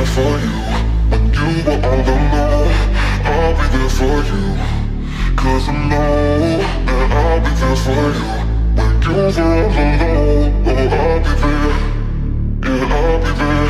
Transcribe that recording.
for you. When you were all alone, I'll be there for you. 'Cause I know that I'll be there for you. When you were all alone, oh, I'll be there. Yeah, I'll be there.